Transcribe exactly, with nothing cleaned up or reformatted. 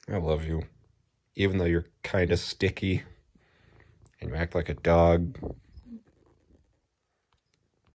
I love you. Even though you're kind of sticky and you act like a dog.